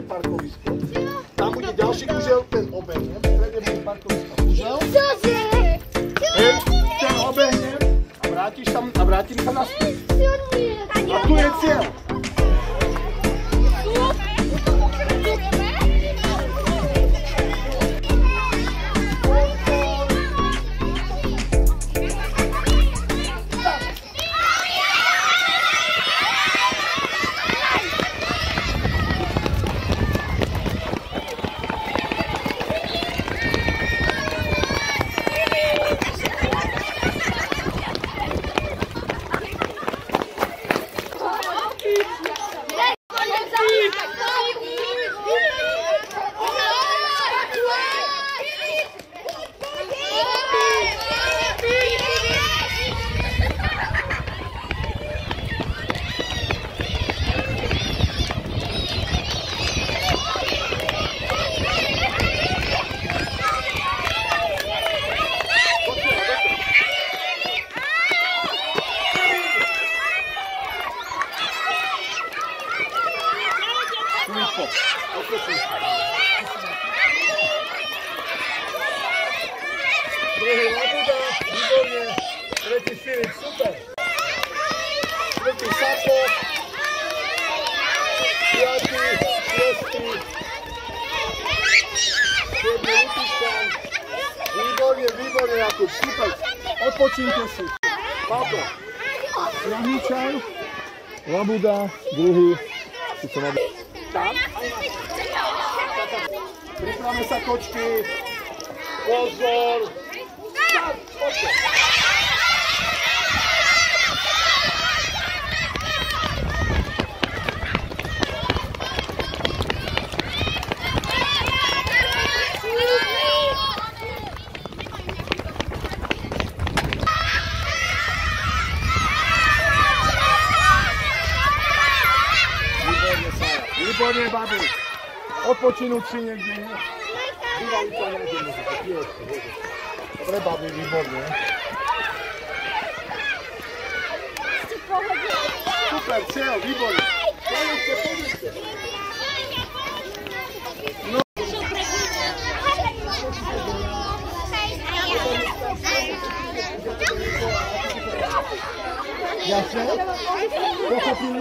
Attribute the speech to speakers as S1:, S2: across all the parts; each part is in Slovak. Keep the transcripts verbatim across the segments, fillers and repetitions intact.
S1: parkovisko. Tam bude ďalší kužel, ten obehnem. V strede bude parkovisko kužel. Hej, ten obehnem a vrátiš tam a vrátim sa naspäť. A tu je cieľ. Druhý Labuda, výborne. Tretí Filip, super. Tretí Sapo. Piatý, šiestý. Siedmý Lupičkan. Výborne, výborne, Jakub, super. Odpočínte si. Papo. Jahničaj. Labuda, druhý. Tam. Pripravme sa, kočky. Pozor. Start. Poďte. Výborne, babi. Odpočinúť si niekde. Bývali to niekde, môžete. Dobre, babi, výborne. Super, cieľ, výborne. Poďte, poďte. No. Jasne? Pochopili?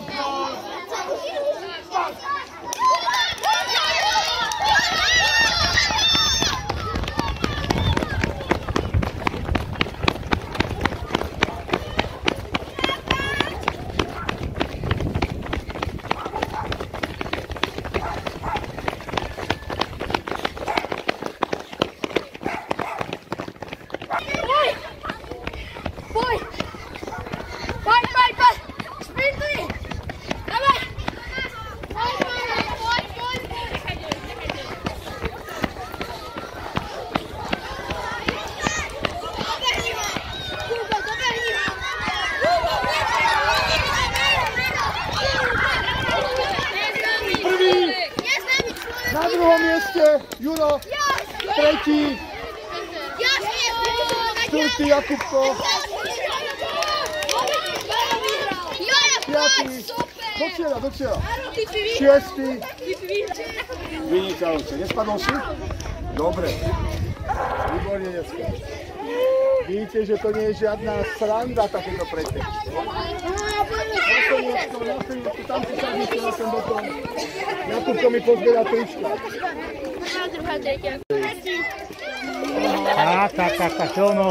S1: Na druhom mieste Juro, tretí, štvrtý Jakubko, piatý, do cieľa, do cieľa, šiestý, vynikajúce, nespadol si? Dobre, výborne dneska. Vidíte, že to nie je žiadna sranda takéto preteky. Tam si sadnite na ten botón. Jakubko mi pozbiera trička.
S2: Tak, tak, tak, tak, čo ono?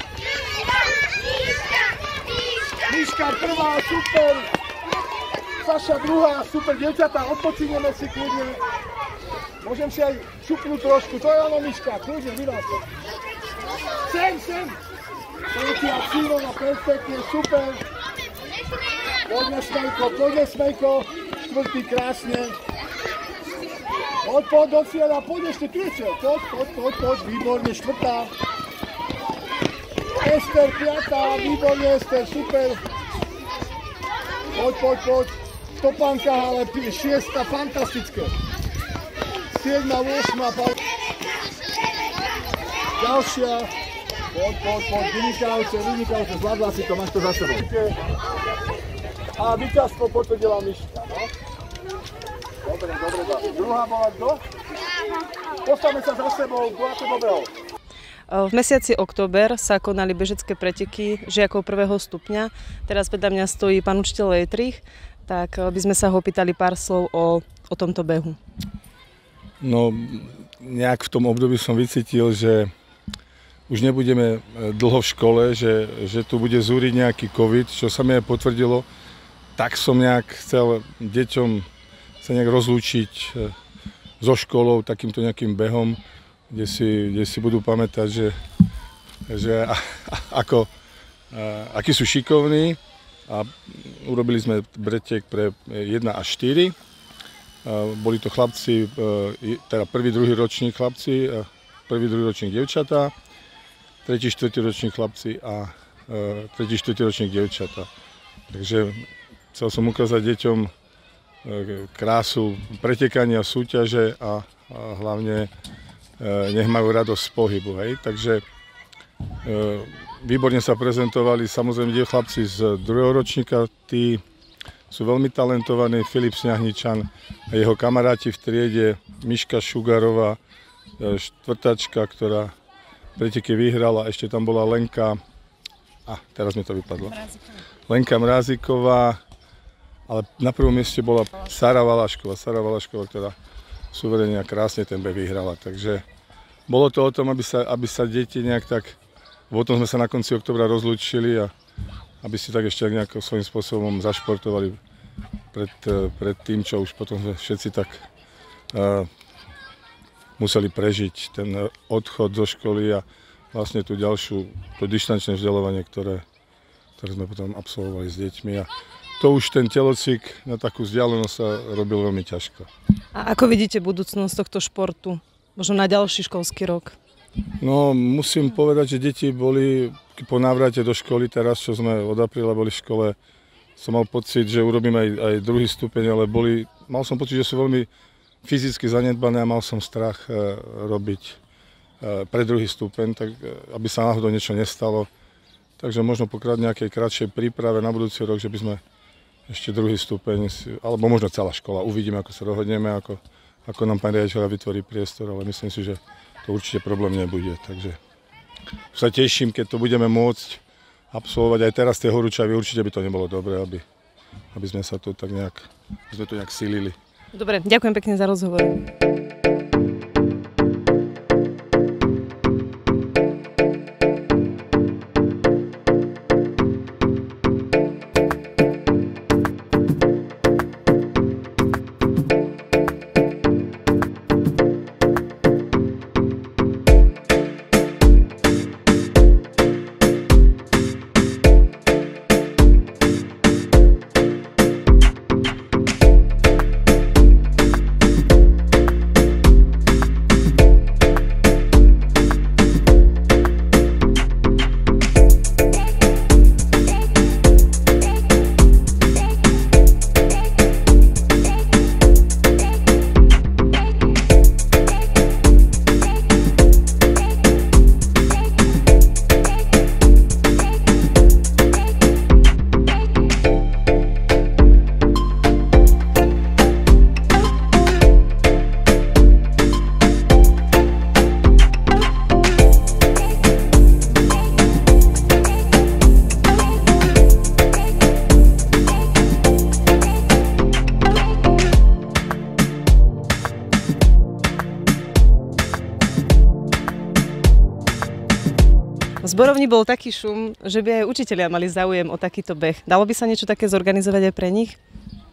S1: Miška prvá, super! vaša druhá, super, dievčatá, odpočíneme si kľudne. Môžem si aj šupnúť trošku, to je ono, Miška, kľudne, vydá sa. Sem, sem. Petia, Círona, perfektne, super. Poďme, Smejko, poďme, Smejko. Štvrtý, krásne. Poď, poď do cieľa, poď ešte, tu ešte. Poď, poď, poď, poď, výborne, štvrtá. Ester, piatá, výborne, Ester, super. Poď, poď, poď. V topánkach, ale šiesta, fantastické. Siedma, osma, ďalšia. Poď, poď, poď, vynikajúce, vynikajúce, zvládla si to, máš to za sebou. A víťazstvo potvrdila Miška, no? Dobre, dobre, dobre. Druhá bola kto? Postavme sa za sebou, bola to dobrého.
S2: V mesiaci október sa konali bežecké preteky žiakov prvého stupňa. Teraz vedľa mňa stojí pán učiteľ Lejtrich, tak by sme sa ho pýtali pár slov o, o tomto behu.
S3: No, nejak v tom období som vycítil, že už nebudeme dlho v škole, že, že tu bude zúriť nejaký covid, čo sa mi aj potvrdilo. Tak som nejak chcel deťom sa nejak rozlúčiť so školou takýmto nejakým behom, kde si, kde si budú pamätať, že, že a, a, ako, a, akí sú šikovní. A urobili sme pretek pre jeden až štyri. Boli to chlapci, teda prvý, druhý ročník chlapci, prvý, druhý ročník dievčatá, tretí, štvrtý ročník chlapci a tretí, štvrtý ročník dievčatá. Takže chcel som ukázať deťom krásu pretekania, súťaže a, a hlavne nech majú radosť z pohybu. Hej. Takže výborne sa prezentovali samozrejme tie chlapci z druhého ročníka, tí sú veľmi talentovaní, Filip Sňahničan a jeho kamaráti v triede, Miška Šugarová, štvrtačka, ktorá preteky vyhrala, ešte tam bola Lenka, a teraz mi to vypadlo, Mráziková. Lenka Mráziková, ale na prvom mieste bola Sara Valašková, Sara Valašková, ktorá suverene a krásne ten beh vyhrala, takže bolo to o tom, aby sa, aby sa deti nejak tak, potom sme sa na konci októbra rozlúčili a aby si tak ešte nejakým svojím spôsobom zašportovali pred, pred tým, čo už potom sme všetci tak uh, museli prežiť ten odchod zo školy a vlastne tú ďalšiu, to dištančné vzdelávanie, ktoré, ktoré sme potom absolvovali s deťmi. A to už ten telocvik na takú vzdialenosť sa robil veľmi ťažko.
S2: A ako vidíte budúcnosť tohto športu? Možno na ďalší školský rok?
S3: No, musím povedať, že deti boli po návrate do školy, teraz, čo sme od apríla boli v škole, som mal pocit, že urobím aj, aj druhý stupeň, ale boli, mal som pocit, že sú veľmi fyzicky zanedbané a mal som strach e, robiť e, pre druhý stupeň, tak e, aby sa náhodou niečo nestalo. Takže možno pokrať nejakej kratšej príprave na budúci rok, že by sme ešte druhý stupeň, alebo možno celá škola, uvidíme, ako sa dohodneme, ako, ako nám pán riaditeľ vytvorí priestor, ale myslím si, že to určite problém nebude, takže sa teším, keď to budeme môcť absolvovať aj teraz tie horúčavy, určite by to nebolo dobré, aby, aby sme sa tu tak nejak, sme to nejak silili.
S2: Dobre, ďakujem pekne za rozhovor. V zborovni bol taký šum, že by aj učitelia mali záujem o takýto beh. Dalo by sa niečo také zorganizovať aj pre nich?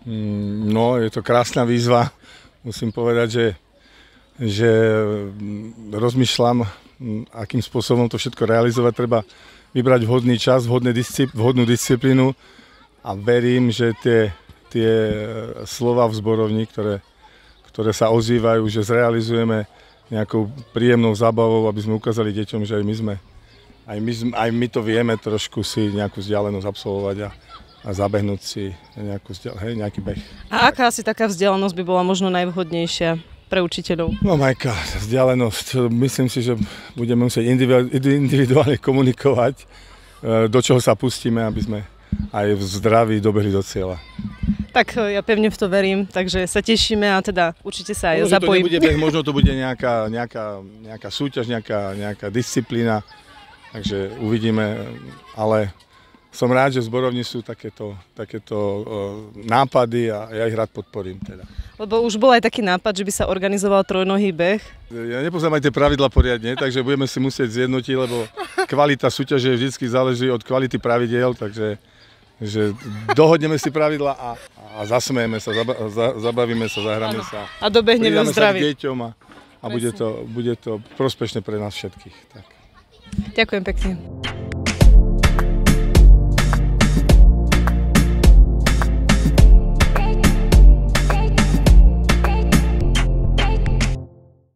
S3: No, je to krásna výzva. Musím povedať, že, že rozmýšľam, akým spôsobom to všetko realizovať. Treba vybrať vhodný čas, vhodné discipl- vhodnú disciplínu a verím, že tie, tie slova v zborovni, ktoré, ktoré sa ozývajú, že zrealizujeme nejakou príjemnou zábavou, aby sme ukázali deťom, že aj my sme, aj my, aj my to vieme trošku si nejakú vzdialenosť absolvovať a a zabehnúť si nejakú, hej, nejaký beh.
S2: A aká asi taká vzdialenosť by bola možno najvhodnejšia pre učiteľov?
S3: No Majka, vzdialenosť, myslím si, že budeme musieť individuálne komunikovať, do čoho sa pustíme, aby sme aj v zdraví dobehli do cieľa.
S2: Tak ja pevne v to verím, takže sa tešíme a teda určite sa aj
S3: možno
S2: zapojím.
S3: To nebude beh, možno to bude nejaká, nejaká, nejaká súťaž, nejaká, nejaká disciplína, takže uvidíme, ale som rád, že v zborovni sú takéto, takéto uh, nápady a ja ich rád podporím. Teda.
S2: Lebo už bol aj taký nápad, že by sa organizoval trojnohý beh.
S3: Ja nepoznám aj tie pravidla poriadne, takže budeme si musieť zjednotiť, lebo kvalita súťaže vždy záleží od kvality pravidiel, takže že dohodneme si pravidla a, a zasmejeme sa, zaba, za, zabavíme sa, zahráme ano. sa.
S2: A dobehneme v zdraví.
S3: Pridáme sa k deťom a, a bude, to, bude to prospešné pre nás všetkých. Tak.
S2: Ďakujem pekne.